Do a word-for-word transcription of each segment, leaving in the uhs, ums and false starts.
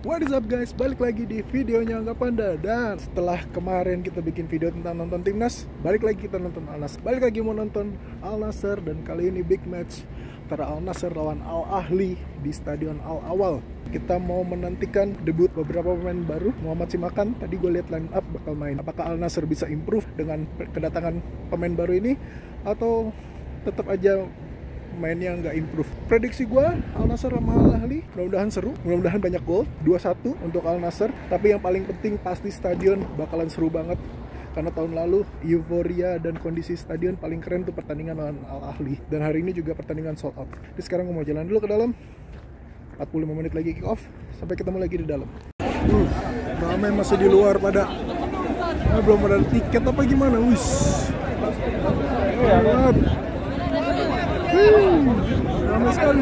What is up guys, balik lagi di videonya Angga Panda. Dan setelah kemarin kita bikin video tentang nonton timnas, balik lagi kita nonton Al Nassr. Balik lagi mau nonton Al Nassr. Dan kali ini big match antara Al Nassr lawan Al Ahly di Stadion Al Awal. Kita mau menantikan debut beberapa pemain baru. Muhammad Simakan, tadi gue lihat line up bakal main. Apakah Al Nassr bisa improve dengan kedatangan pemain baru ini, atau tetap aja mainnya nggak improve? Prediksi gue, Al Nassr sama Al Ahly mudah-mudahan seru, mudah-mudahan banyak gol, dua satu untuk Al Nassr. Tapi yang paling penting pasti stadion bakalan seru banget, karena tahun lalu euforia dan kondisi stadion paling keren tuh pertandingan lawan Al Ahly. Dan hari ini juga pertandingan sold out. Jadi sekarang gue mau jalan dulu ke dalam. Empat puluh lima menit lagi kick off. Sampai ketemu lagi di dalam. uh, Ramai masih di luar pada nah, belum ada tiket apa gimana. Wis banget. Hmm, ramai sekali.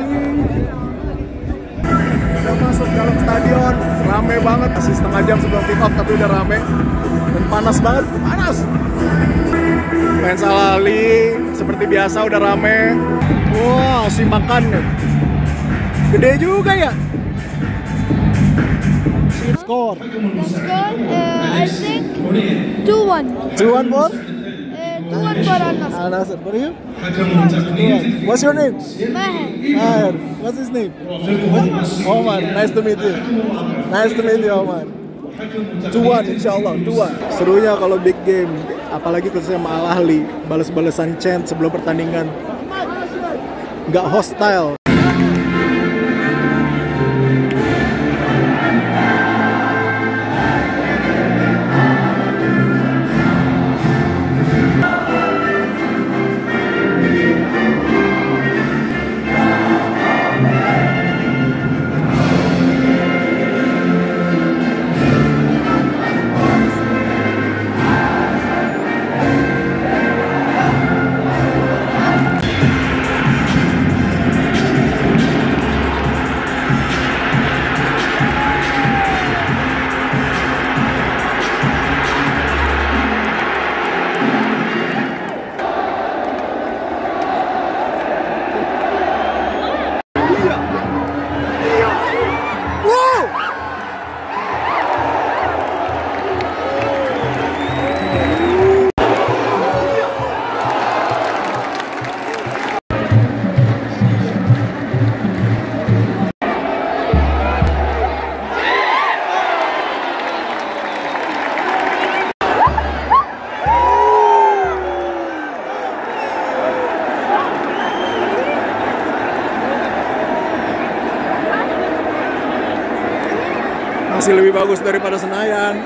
Udah masuk dalam stadion, ramai banget. Masih setengah jam sebelum kick off tapi udah ramai dan panas banget, panas. Fans Al Ahly seperti biasa udah ramai. Wah, wow, Simakan nih, gede juga ya. Skor. The score, uh, I think two one. two one for? two one for Al Nassr. Al Nassr. For you? What's your name? Maher. Maher. What's his name? Omar. Nice to meet you. Nice to meet you, Omar. two one insyaallah, two one. Serunya kalau big game, apalagi khususnya sama Al Ahly, balas-balasan chant sebelum pertandingan. Nggak hostile. Masih lebih bagus daripada Senayan.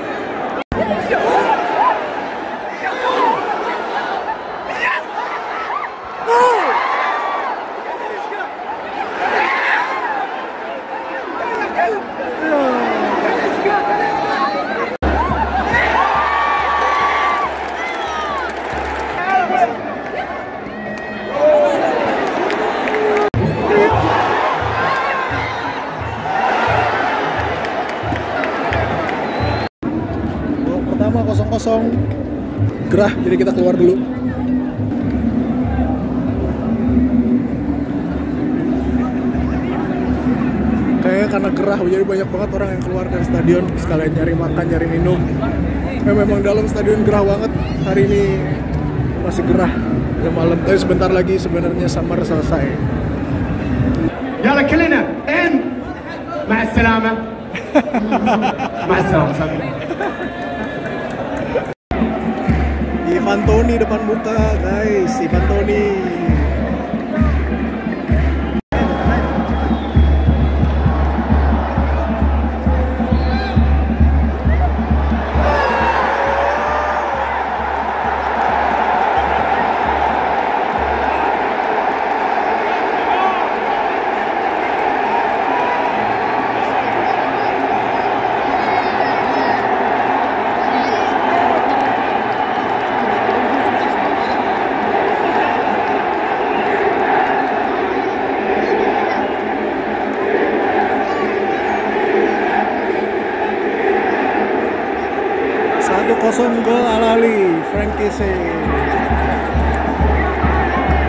Pertama kosong kosong gerah, jadi kita keluar dulu. Kayaknya karena gerah, jadi banyak banget orang yang keluar dari stadion sekalian nyari makan, nyari minum. Ya, memang dalam stadion gerah banget. Hari ini masih gerah, udah malam. Tapi sebentar lagi sebenarnya summer selesai. Yalla كلنا in مع السلامة مع السلامة. Ivan Toney depan muka guys, Ivan Toney. satu kosong gol Al Ahly, Frank Kessé.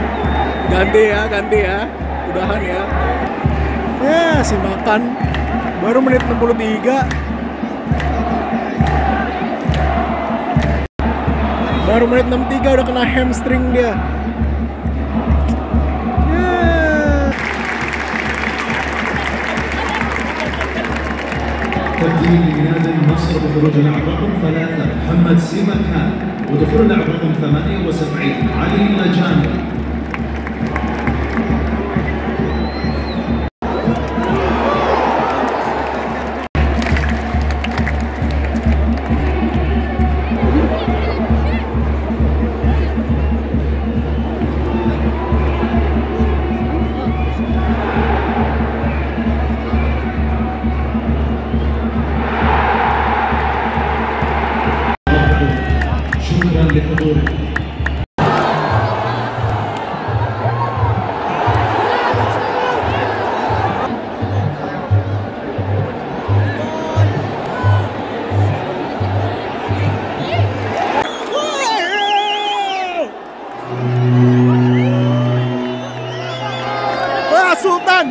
Ganti ya, ganti ya. Udahan ya. Ya, Simakan Baru menit enam puluh tiga. Baru menit enam puluh tiga udah kena hamstring dia. تبديل لنادي النصر بخروج لاعب رقم ثلاثة محمد سيمكان ودخول لاعب رقم ثمانية وسبعين علي لجاني. لحضورك. Wah, Sultan.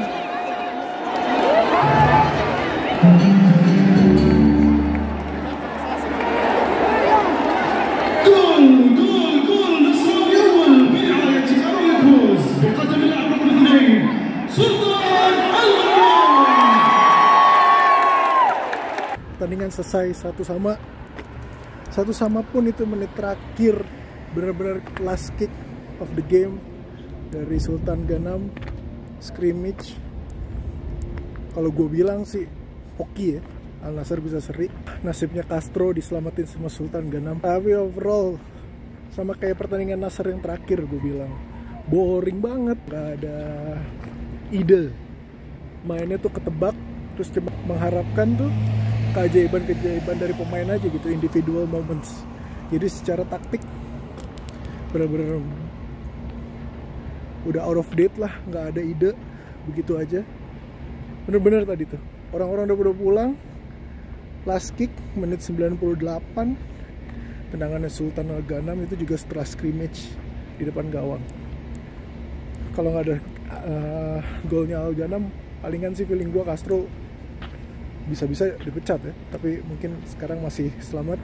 Pertandingan selesai satu sama satu sama pun itu menit terakhir, benar-benar last kick of the game dari Sultan Ganam, scrimmage. Kalau gue bilang sih hoki ya, Al Nassr bisa seri. Nasibnya Castro diselamatin sama Sultan Ganam. Tapi overall sama kayak pertandingan Nassr yang terakhir, gue bilang boring banget, gak ada ide, mainnya tuh ketebak, terus cuma mengharapkan tuh keajaiban-keajaiban dari pemain aja gitu, individual moments. Jadi secara taktik bener-bener udah out of date lah, nggak ada ide, begitu aja. Bener-bener tadi tuh orang-orang udah pada pulang, last kick menit sembilan puluh delapan, tendangannya Sultan Al Ganam itu juga setelah scrimmage di depan gawang. Kalau nggak ada uh, golnya Al Ganam, palingan sih feeling gua Castro bisa-bisa dipecat ya, tapi mungkin sekarang masih selamat.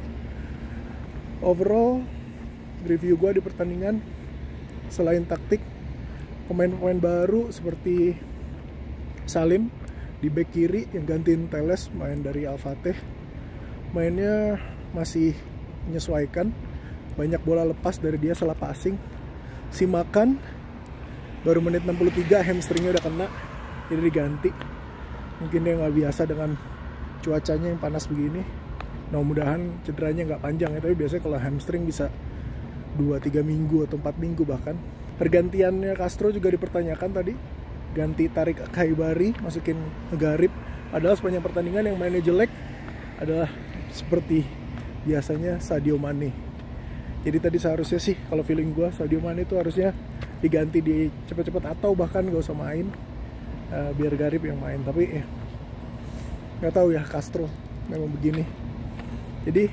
Overall review gue di pertandingan, selain taktik, pemain-pemain baru seperti Salim di back kiri yang gantiin Teles main dari Al-Fateh, mainnya masih menyesuaikan, banyak bola lepas dari dia, salah passing. Simakan baru menit enam puluh tiga hamstringnya udah kena, jadi diganti. Mungkin dia nggak biasa dengan cuacanya yang panas begini. Nah, mudahan cederanya nggak panjang ya, tapi biasanya kalau hamstring bisa dua tiga minggu atau empat minggu bahkan. Pergantiannya Castro juga dipertanyakan tadi, ganti Tarik Khaibari, masukin Garib. Padahal sepanjang pertandingan yang mainnya jelek adalah seperti biasanya Sadio Mane. Jadi tadi seharusnya sih, kalau feeling gue, Sadio Mane itu harusnya diganti di cepat-cepat atau bahkan gak usah main, uh, biar Garib yang main. Tapi ya nggak tahu ya, Castro memang begini. Jadi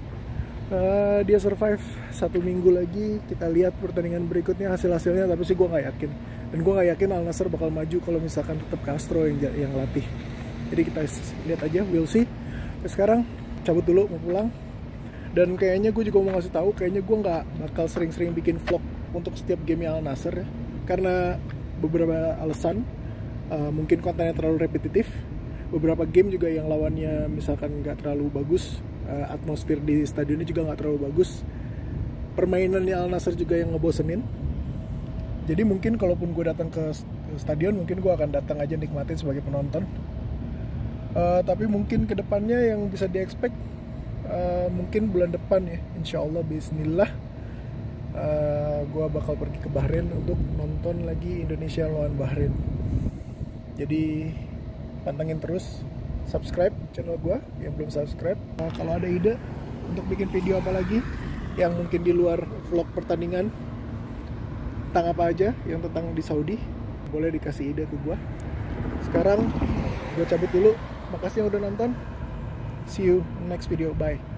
uh, dia survive satu minggu lagi, kita lihat pertandingan berikutnya hasil-hasilnya. Tapi sih gue nggak yakin, dan gue nggak yakin Al Nassr bakal maju kalau misalkan tetap Castro yang yang latih. Jadi kita lihat aja, we'll see. Terus sekarang cabut dulu, mau pulang. Dan kayaknya gue juga mau ngasih tahu, kayaknya gue nggak bakal sering-sering bikin vlog untuk setiap game Al Nassr ya, karena beberapa alasan. Uh, mungkin kontennya terlalu repetitif. Beberapa game juga yang lawannya misalkan nggak terlalu bagus, uh, atmosfer di stadionnya juga nggak terlalu bagus, permainannya Al Nassr juga yang ngebosenin. Jadi mungkin kalaupun gue datang ke stadion, mungkin gue akan datang aja nikmatin sebagai penonton. Uh, tapi mungkin kedepannya yang bisa di-expect, uh, mungkin bulan depan ya, insya Allah, bismillah, uh, gue bakal pergi ke Bahrain untuk nonton lagi Indonesia lawan Bahrain. Jadi pantengin terus, subscribe channel gue yang belum subscribe. Nah, kalau ada ide untuk bikin video apa lagi yang mungkin di luar vlog pertandingan, tentang apa aja yang tentang di Saudi, boleh dikasih ide ke gue. Sekarang gue cabut dulu, makasih yang udah nonton, see you next video, bye.